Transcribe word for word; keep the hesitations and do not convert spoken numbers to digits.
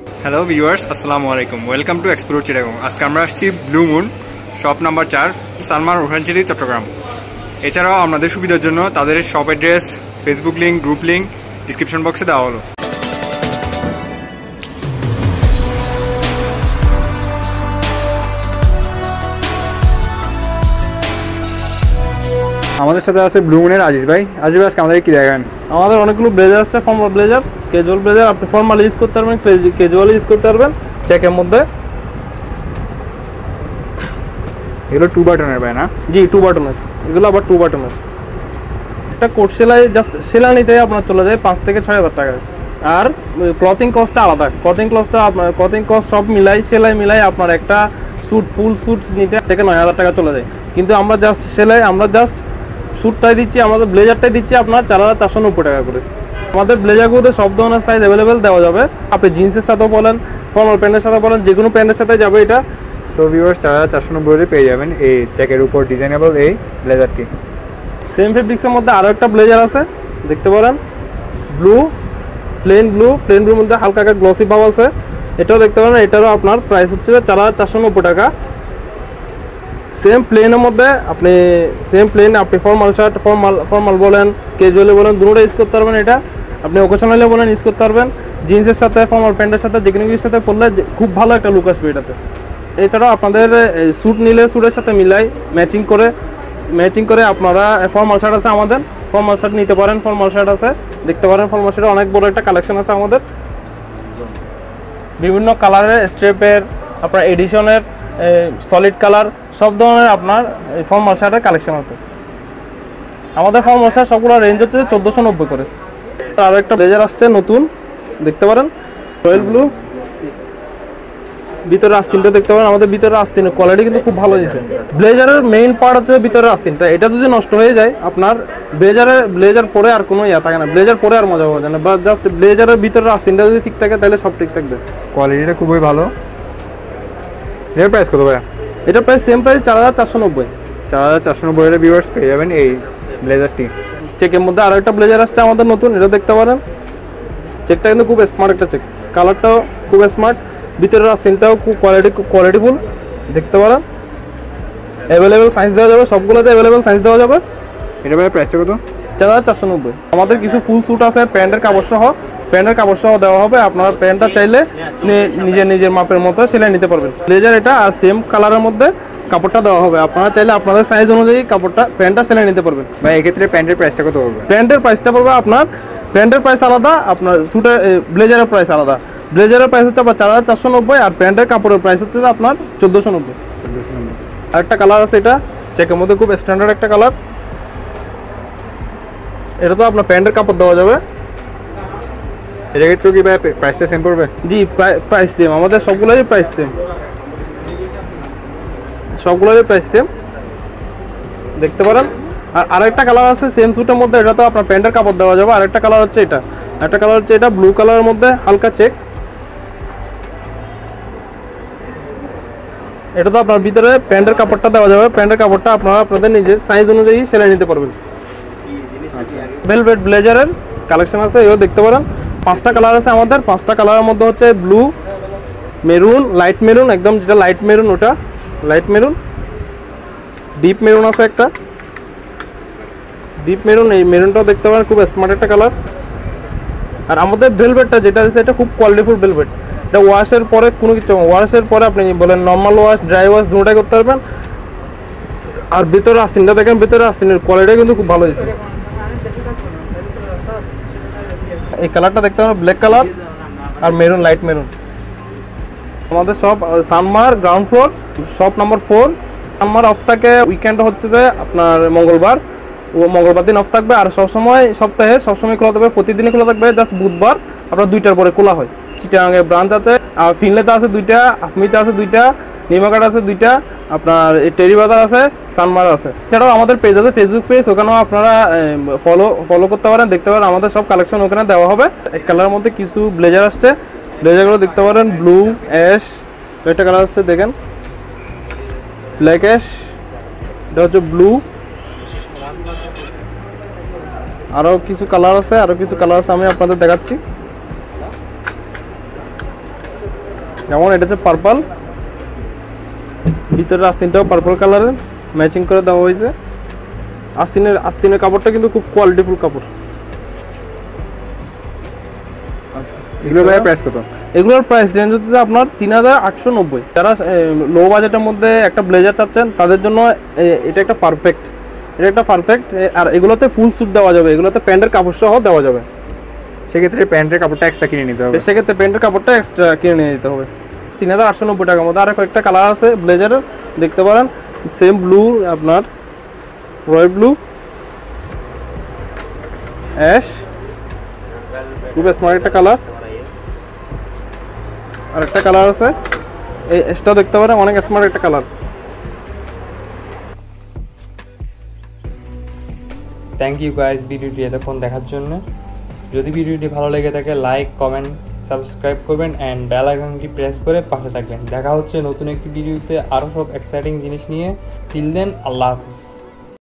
Hello viewers, আসসালামু আলাইকুম। Welcome to explore Chittagong. আজকে আমরা আসছি ব্লু মুন শপ নাম্বার চার, সালমান ওরহানচিরি, চট্টগ্রাম। এছাড়াও আপনাদের সুবিধার জন্য তাদের shop address, Facebook link, group link description বক্সে দেওয়া হলো। আমাদের সাথে আছে ব্লু মুনের আজিজ ভাই। আজিজ ভাই, আজকে আমাদের কি দেখান? আমাদের অনেকগুলো ব্লেজার আছে, ফর্মাল ব্লেজার, ক্যাজুয়াল ব্লেজার। আপনি ফর্মাল ইউজ করতে পারবেন, ক্যাজুয়াল ইউজ করতে পারবেন চেকের মধ্যে। এগুলো টু বাটনের ভাই না? জি, টু বাটনের। এগুলো আবার টু বাটনের। একটা কোট সেলাই, জাস্ট সেলাই নিতে আপনার চলে যায় পাঁচ থেকে ছয় হাজার টাকা। আর ক্লথিং কস্টটা আলাদা। ক্লথিং কস্টটা আপনার ক্লথিং কস্ট সব মিলাই, সেলাই মিলাই আপনার একটা স্যুট, ফুল স্যুট নিতে থেকে নয় হাজার টাকা চলে যায়। কিন্তু আমরা জাস্ট সেলাই, আমরা জাস্ট স্যুটটাই দিচ্ছি, আমাদের ব্লেজারটাই দিচ্ছি আপনার চার হাজার চারশো নব্বই টাকা করে। আমাদের ব্লেজারগুলোতে সব ধরনের সাইজ অ্যাভেলেবেল দেওয়া যাবে। আপনি জিন্সের সাথেও বলেন, ফর্মাল প্যান্টের সাথে বলেন, যে কোনো প্যান্টের সাথে যাবে এটা। সো ভিউয়ার্স, চার হাজার চারশো নব্বই পেয়ে যাবেন এই চেকের উপর ডিজাইনেবল এই ব্লেজারটি। সেম ফেব্রিক্সের মধ্যে আরও একটা ব্লেজার আছে, দেখতে পারেন, ব্লু, প্লেন ব্লু। প্লেন ব্লুর মধ্যে হালকা একটা গ্লসি ভাব আছে, এটাও দেখতে পারেন। এটারও আপনার প্রাইস হচ্ছে চার হাজার চারশো নব্বই টাকা। সেম প্লেনের মধ্যে আপনি সেম প্লেন আপনি ফর্মাল শার্ট, ফর্মাল ফর্মাল বলেন, ক্যাজুয়ালি বলেন, দুটোটা ইউজ করতে পারবেন। এটা আপনি ওকেশনালি বলেন ইউজ করতে পারবেন। জিন্সের সাথে, ফর্মাল প্যান্টের সাথে, যে কোনো কিছুর সাথে পরলে খুব ভালো একটা লুক আসবে এটাতে। এছাড়াও আপনাদের স্যুট নিলে স্যুটের সাথে মিলাই ম্যাচিং করে ম্যাচিং করে আপনারা ফর্মাল শার্ট আছে আমাদের, ফর্মাল শার্ট নিতে পারেন। ফর্মাল শার্ট আছে, দেখতে পারেন। ফর্মাল শার্টের অনেক বড় একটা কালেকশন আছে আমাদের, বিভিন্ন কালারের, স্ট্রেপের, আপনার এডিশনের, সলিড কালার, সব ধরনের আপনার ফর্মাল শার্টের কালেকশন আছে আমাদের। ফর্মাল শার্ট সবগুলো রেঞ্জ হচ্ছে চোদ্দোশো নব্বই করে। আরও একটা ব্লেজার আসছে নতুন, দেখতে পারেন, রয়্যাল ব্লু। ভিতরে আস্তিনটা দেখতে পারেন। আমাদের ভিতরে আস্তিনের কোয়ালিটি কিন্তু খুব ভালো দিয়েছে। ব্লেজারের মেইন পার্ট হচ্ছে ভিতরে আস্তিনটা। এটা যদি নষ্ট হয়ে যায় আপনার ব্লেজারে, ব্লেজার পরে আর কোনো ইয়া থাকে না, ব্লেজার পরে আর মজা পাওয়া যায় না। বা জাস্ট ব্লেজারের ভিতরে আস্তিনটা যদি ঠিক থাকে তাহলে সব ঠিক থাকবে। কোয়ালিটিটা খুবই ভালো। এর প্রাইস কত ভাই? এটা প্রাইস সেম প্রাইস, চার হাজার চারশো নব্বই। চার হাজার চারশো নব্বই এর ভিউয়ার্স পেয়ে যাবেন এই ব্লেজারটি। চেকের মধ্যে আরও একটা ব্লেজার আসছে আমাদের নতুন, এটা দেখতে পারেন। চেকটা কিন্তু খুব স্মার্ট একটা চেক, কালারটাও খুব স্মার্ট, ভিতরের আস্তিনটাও খুব কোয়ালিটি কোয়ালিটিফুল, দেখতে পারেন। অ্যাভেলেবেল সাইজ দেওয়া যাবে, সবগুলোতে অ্যাভেলেবেল সাইজ দেওয়া যাবে। এটা ভাই প্রাইসটা কত? চার হাজার চারশো নব্বই। আমাদের কিছু ফুল স্যুট আছে, প্যান্টের কাপড় সহ, প্যান্টের কাপড় সহ দেওয়া হবে। আপনার প্যান্টটা চাইলে নিজের নিজের মাপের মতো সেলাই নিতে পারবেন। ব্লেজার এটা, আর সেম কালারের মধ্যে কাপড়টা দেওয়া হবে। আপনারা চাইলে আপনাদের সাইজ অনুযায়ী কাপড়টা, প্যান্টটা সেলাই নিতে পারবেন। ভাই এক্ষেত্রে প্যান্টের প্রাইসটা কত হবে? প্যান্টের প্রাইসটা পড়বে আপনার, প্যান্টের প্রাইস আলাদা, আপনার স্যুটের ব্লেজারের প্রাইস আলাদা। ব্লেজারের প্রাইস হচ্ছে আপনার চার হাজার চারশো নব্বই, আর প্যান্টের কাপড়ের প্রাইস হচ্ছে আপনার চোদ্দোশো নব্বই। আরেকটা কালার আছে, এটা চেকের মধ্যে খুব স্ট্যান্ডার্ড একটা কালার। এটা তো আপনার প্যান্টের কাপড় দেওয়া যাবে। এটা ক্ষেত্রে কি ভাই প্রাইসটা সেম পড়বে? জি, প্রাইস সেম, আমাদের সবগুলোরই প্রাইস সেম, সবগুলোরই প্রাইস সেম, দেখতে পারেন। আর আরেকটা কালার আছে সেম স্যুটের মধ্যে, এটা তো আপনার প্যান্টের কাপড় দেওয়া যাবে। আরেকটা কালার হচ্ছে এটা, একটা কালার হচ্ছে এটা ব্লু কালারের মধ্যে হালকা চেক। এটা তো আপনার ভিতরে প্যান্টের কাপড়টা দেওয়া যাবে। প্যান্টের কাপড়টা আপনারা আপনাদের নিজের সাইজ অনুযায়ী সেলাই নিতে পারবেন। ভেলভেট ব্লেজারের কালেকশন আছে, এও দেখতে পারেন। পাঁচটা কালার আছে আমাদের। পাঁচটা কালারের মধ্যে হচ্ছে ব্লু, মেরুন, লাইট মেরুন, একদম যেটা লাইট মেরুন ওটা লাইট মেরুন, ডিপ মেরুন আছে একটা, ডিপ মেরুন। এই মেরুনটাও দেখতে পারেন, খুব স্মার্ট একটা কালার। আর আমাদের ভেলভেটটা যেটা আছে, এটা খুব কোয়ালিটিফুল ভেলভেট। এটা ওয়াশের পরে কোনো কিছু, ওয়াশের পরে আপনি বলেন নর্মাল ওয়াশ, ড্রাই ওয়াশ, দুটোটাই করতে পারবেন। আর ভিতরে আস্তিনটা দেখেন, ভিতরে আস্তিনের কোয়ালিটি কিন্তু খুব ভালো হয়েছে। এই কালারটা দেখতে পাবেন, ব্ল্যাক কালার আর মেরুন, লাইট মেরুন। আমাদের সব Sanmar ground floor, shop number four. Sanmar off থাকে উইকেন্ড হচ্ছে যে আপনার মঙ্গলবার, ও মঙ্গলবার দিন অফ থাকবে। আর সবসময় সপ্তাহে সবসময় খোলা থাকবে, প্রতিদিনই খোলা থাকবে, জাস্ট বুধবার আপনার দুইটার পরে খোলা হয়। চিটাগাংয়ে ব্রাঞ্চ আছে, আর ফিনলেতে আছে দুইটা, আফমিতে আছে দুইটা, নিমাঘাট আছে দুইটা, আপনার টেরি বাজার আছে, সানমার আছে। এছাড়াও আমাদের পেজ আছে, ফেসবুক পেজ, ওখানেও আপনারা ফলো ফলো করতে পারেন, দেখতে পারেন। আমাদের সব কালেকশন ওখানে দেওয়া হবে। এক কালারের মধ্যে কিছু ব্লেজার আসছে, ব্লেজারগুলো দেখতে পারেন, ব্লু, অ্যাশ, একটা কালার আসছে দেখেন, ব্ল্যাক অ্যাশ, এটা হচ্ছে ব্লু। আরও কিছু কালার আছে, আরও কিছু কালার আছে, আমি আপনাদের দেখাচ্ছি। যেমন এটা হচ্ছে পার্পল, ভিতরে আস্তিনটাও পার্পল কালারের ম্যাচিং করে দেওয়া হয়েছে। আস্তিনের আস্তিনের কাপড়টা কিন্তু খুব কোয়ালিটিফুল কাপড়। এগুলো ভাই প্রাইস কত? এগুলোর প্রাইস রেঞ্জ হচ্ছে আপনার তিন হাজার আটশো নব্বই। যারা লো বাজেটের মধ্যে একটা ব্লেজার চাচ্ছেন তাদের জন্য এটা একটা পারফেক্ট, এটা একটা পারফেক্ট। আর এগুলোতে ফুল স্যুট দেওয়া যাবে, এগুলোতে প্যান্টের কাপড় সহ দেওয়া যাবে। সেক্ষেত্রে প্যান্টের কাপড়টা এক্সট্রা কিনে নিতে হবে। সেক্ষেত্রে প্যান্টের কাপড়টা এক্সট্রা কিনে নিয়ে যেতে হবে। তিন হাজার আটশো নব্বই টাকার মধ্যে আরও কয়েকটা কালার আছে ব্লেজারের, দেখতে পারেন। সেম ব্লু, আপনার রয়্যাল ব্লু, অ্যাশ, খুব স্মার্ট একটা কালার। আর একটা কালার আছে এই অ্যাশটা, দেখতে পারেন, অনেক স্মার্ট একটা কালার। থ্যাংক ইউ গাইস ভিডিওটি এতক্ষণ দেখার জন্য। যদি ভিডিওটি ভালো লেগে থাকে লাইক, কমেন্ট, সাবস্ক্রাইব করবেন অ্যান্ড বেল আইকনটি প্রেস করে পাশে থাকবেন। দেখা হচ্ছে নতুন একটি ভিডিওতে আরও সব এক্সাইটিং জিনিস নিয়ে। টিল দেন, আল্লাহ হাফিজ।